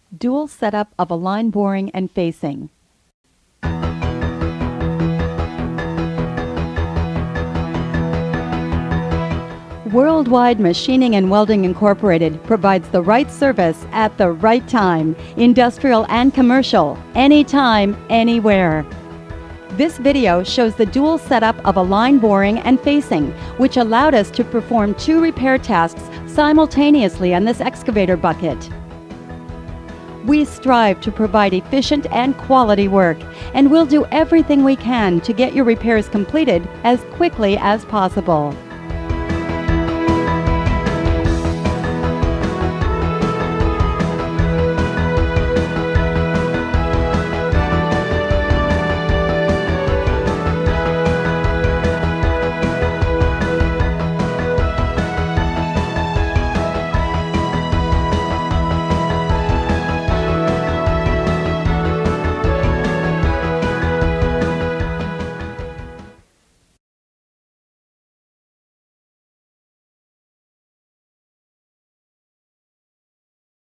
Dual setup of a line boring and facing. Worldwide Machining and Welding Incorporated provides the right service at the right time, industrial and commercial, anytime, anywhere. This video shows the dual setup of a line boring and facing, which allowed us to perform 2 repair tasks simultaneously on this excavator bucket. We strive to provide efficient and quality work, and we'll do everything we can to get your repairs completed as quickly as possible.